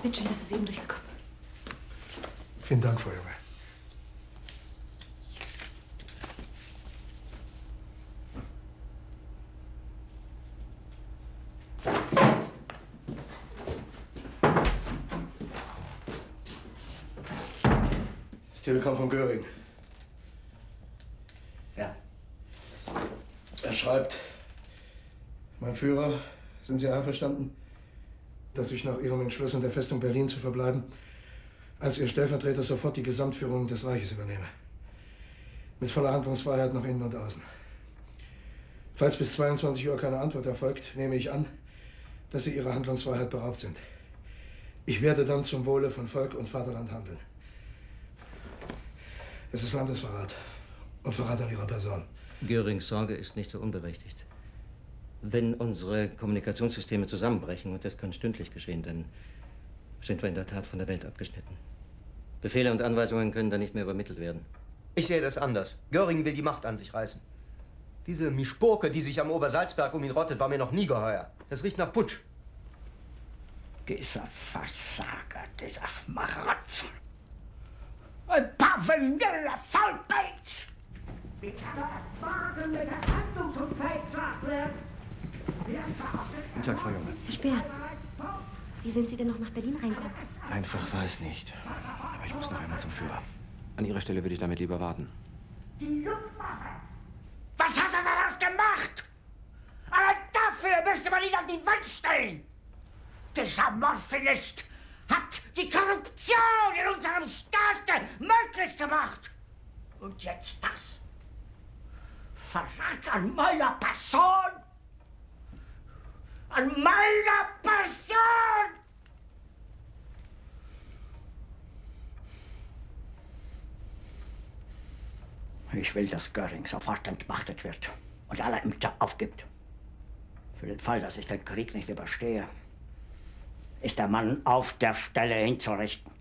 Bin schön, dass es eben durchgekommen. Vielen Dank, Frau Junge. Telegramm von Göring. Ja. Er schreibt: Mein Führer, sind Sie einverstanden, dass ich nach Ihrem Entschluss in der Festung Berlin zu verbleiben, als Ihr Stellvertreter sofort die Gesamtführung des Reiches übernehme? Mit voller Handlungsfreiheit nach innen und außen. Falls bis 22 Uhr keine Antwort erfolgt, nehme ich an, dass Sie Ihrer Handlungsfreiheit beraubt sind. Ich werde dann zum Wohle von Volk und Vaterland handeln. Es ist Landesverrat und Verrat an Ihrer Person. Görings Sorge ist nicht so unberechtigt. Wenn unsere Kommunikationssysteme zusammenbrechen, und das kann stündlich geschehen, dann sind wir in der Tat von der Welt abgeschnitten. Befehle und Anweisungen können dann nicht mehr übermittelt werden. Ich sehe das anders. Göring will die Macht an sich reißen. Diese Mischpoke, die sich am Obersalzberg um ihn rottet, war mir noch nie geheuer. Das riecht nach Putsch. Dieser Versager, dieser Schmarotzer. Ein parvenüler Faulpelz! Die Erfahrung mit der Handlungsunfähig wird. Guten Tag, Frau Junge. Herr Speer, wie sind Sie denn noch nach Berlin reinkommen? Einfach weiß nicht. Aber ich muss noch einmal zum Führer. An Ihrer Stelle würde ich damit lieber warten. Die Luftwaffe! Was hat er daraus gemacht? Allein dafür müsste man ihn an die Wand stellen! Dieser Morphinist hat die Korruption in unserem Staat möglich gemacht! Und jetzt das? Verrat an meiner Person! An meiner Person! Ich will, dass Göring sofort entmachtet wird und alle Ämter aufgibt. Für den Fall, dass ich den Krieg nicht überstehe, ist der Mann auf der Stelle hinzurichten.